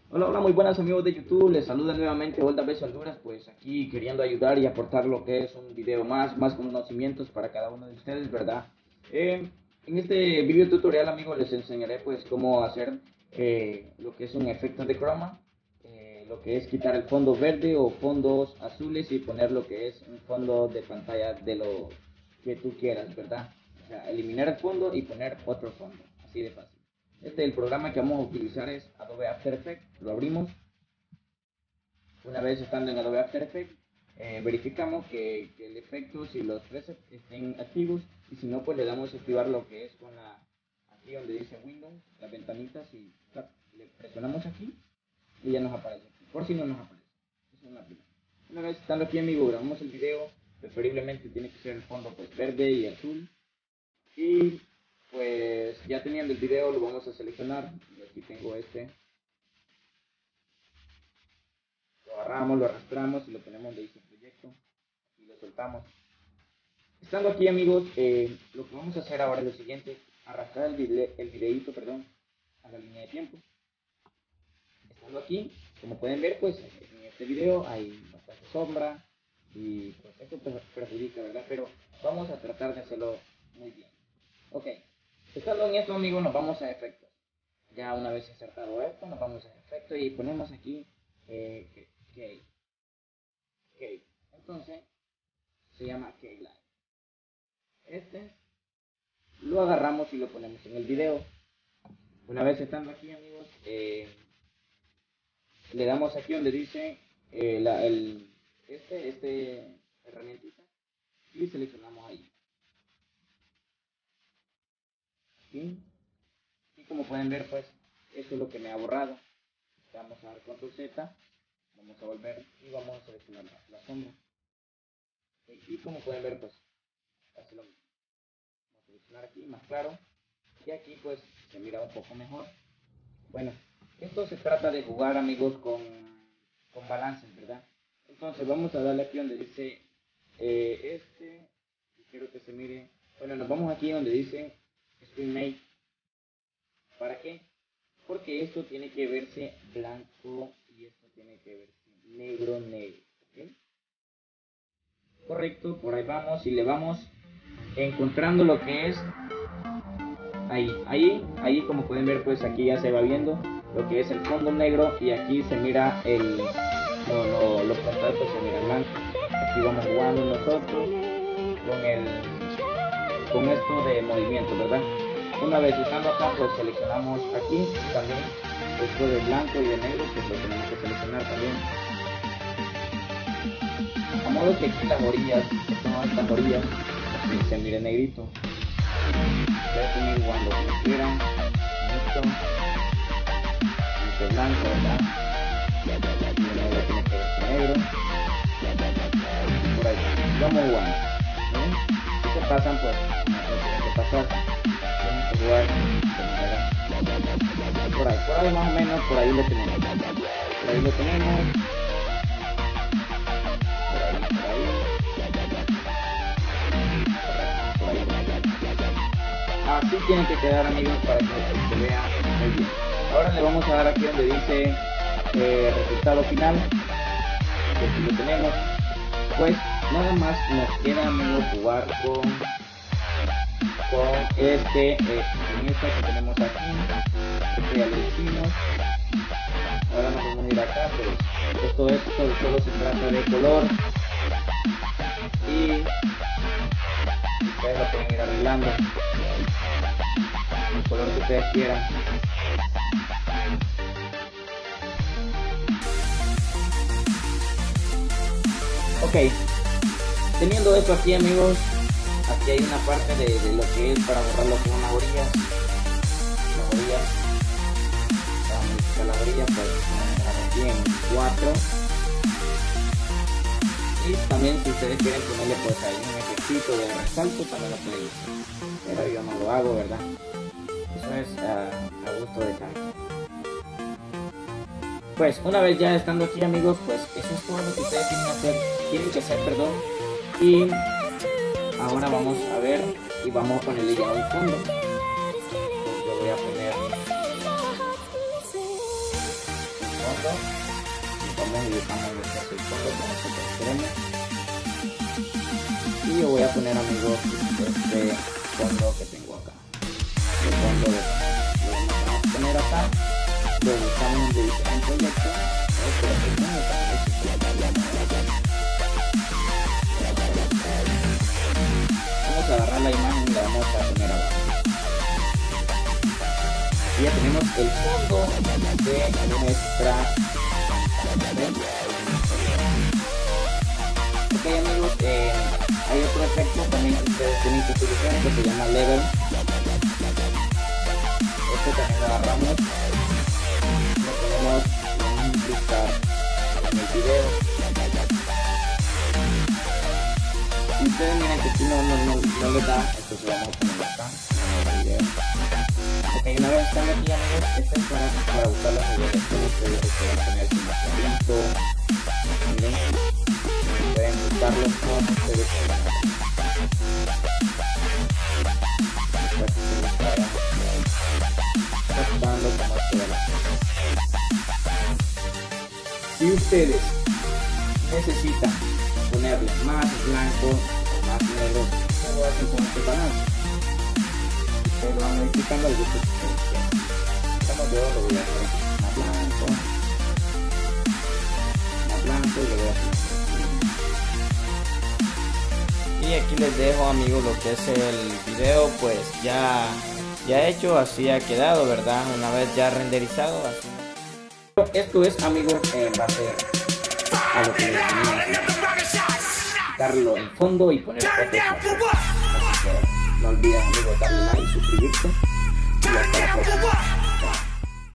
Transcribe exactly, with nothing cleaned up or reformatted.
Hola, hola, muy buenas amigos de YouTube, les saluda nuevamente Volta Beso Honduras, pues aquí queriendo ayudar y aportar lo que es un video más, más conocimientos para cada uno de ustedes, ¿verdad? Eh, en este video tutorial amigos les enseñaré pues cómo hacer eh, lo que es un efecto de croma, eh, lo que es quitar el fondo verde o fondos azules y poner lo que es un fondo de pantalla de lo que tú quieras, ¿verdad? O sea, eliminar el fondo y poner otro fondo, así de fácil. Este, el programa que vamos a utilizar es Adobe After Effects. Lo abrimos. Una vez estando en Adobe After Effects, eh, verificamos que, que el efecto, si los presets estén activos, y si no, pues le damos a activar lo que es con la, aquí donde dice Windows, las ventanitas, y le presionamos aquí, y ya nos aparece. Por si no nos aparece. Esa es una primera. Una vez estando aquí, amigo, grabamos el video. Preferiblemente tiene que ser el fondo pues verde y azul. Y pues ya teniendo el video lo vamos a seleccionar. Y aquí tengo este. Lo agarramos, lo arrastramos y lo ponemos donde dice proyecto. Y lo soltamos. Estando aquí amigos, eh, lo que vamos a hacer ahora es lo siguiente. Arrastrar el, video, el videito, perdón, a la línea de tiempo. Estando aquí, como pueden ver, pues en este video hay bastante sombra. Y pues esto perjudica, ¿verdad? Pero vamos a tratar de hacerlo muy bien. Ok. Estando en esto amigos, nos vamos a efectos. Ya una vez insertado esto, nos vamos a efecto y ponemos aquí eh, K. K. Entonces, se llama K-Line. Este lo agarramos y lo ponemos en el video. Una vez estando aquí, amigos, eh, le damos aquí donde dice eh, la, el, este, este herramientita y seleccionamos ahí. ¿Sí? Y como pueden ver, pues, esto es lo que me ha borrado. Vamos a dar control Z, vamos a volver y vamos a seleccionar la, la sombra. Y como pueden ver, pues hace lo mismo. Vamos a seleccionar aquí más claro y aquí pues se mira un poco mejor. Bueno, esto se trata de jugar amigos con, con balances, ¿verdad? Entonces vamos a darle aquí donde dice eh, este, y quiero que se mire. Bueno, nos vamos aquí donde dice Screen Mate. ¿Para qué? Porque esto tiene que verse blanco y esto tiene que verse negro, negro. ¿Okay? Correcto, por ahí vamos y le vamos encontrando lo que es ahí, ahí, ahí como pueden ver pues aquí ya se va viendo lo que es el fondo negro y aquí se mira el, lo, lo, los contrastes se mira blanco. Aquí vamos jugando nosotros con el, con esto de movimiento, ¿verdad? Una vez estando acá pues seleccionamos aquí también esto de blanco y de negro pues lo tenemos que seleccionar también. A modo que aquí las orillas, todas estas orillas, se mire negrito. Ustedes pueden ir jugando como quieran. Esto. Este blanco, ¿verdad? Y el negro tiene que verse negro. Por ahí. Vamos jugando. ¿Ven? Si se pasan, pues no tienen que pasar. Tienen que jugar de manera. Por ahí, por ahí más o menos, por ahí lo tenemos. Por ahí lo tenemos. Así tiene que quedar amigos para que se vea muy bien. Ahora le vamos a dar aquí donde dice eh, resultado final, que si lo tenemos, pues nada más nos queda amigos jugar con con este eh, en esta que tenemos aquí. Este ya lo hicimos. Ahora nos vamos a ir acá, pero esto esto solo se trata de color y ustedes lo pueden ir arreglando el color que ustedes quieran. Ok, teniendo esto aquí amigos, aquí hay una parte de, de lo que es para borrarlo con una orilla. La orilla, para modificar la orilla, pues aquí en cuatro. Y también si ustedes quieren ponerle pues ahí un efectito de resalto, también lo pueden hacer. Pero yo no lo hago, ¿verdad? Eso es uh, a gusto de cada quien. Pues una vez ya estando aquí amigos, pues eso es todo lo que ustedes tienen que hacer, tienen que hacer, perdón. Y ahora vamos a ver y vamos a ponerle ya un fondo. Yo voy a poner un fondo y vamos y dibujamos lo que es el fondo que nosotros queremos. Y yo voy a poner, amigos, este fondo que tengo acá, el fondo de lo vamos a poner acá, lo buscamos en edición proyecto, vamos a agarrar la imagen y la vamos a poner abajo. Y ya tenemos el fondo de nuestra. Ok, amigos, eh, hay otro efecto también que ustedes tienen que utilizar que se llama level. Este también lo agarramos, lo podemos incrustar en el video. Si ustedes miran que aquí no, no, no, no le da, entonces vamos a ponerlo acá en el video. Ok, una vez están aquí, amigos, este es para, para buscar las regulaciones. Ustedes pueden poner aquí más clarito. Miren, pueden buscarlo como ustedes quieran. Buscando como ustedes. Si ustedes necesitan ponerle más blanco o más negro, lo hacen con este balance. Ustedes lo van modificando al gusto que ustedes quieran. Como yo lo voy a hacer más blanco, más blanco y lo voy a hacer. Y aquí les dejo, amigos, lo que es el video, pues ya, ya hecho, así ha quedado, ¿verdad? Una vez ya renderizado, así. Esto es, amigos, en base a lo que les tenía, darlo en fondo y poner fotos. Así que no olviden, amigos, darle like, suscribirse y hasta la próxima.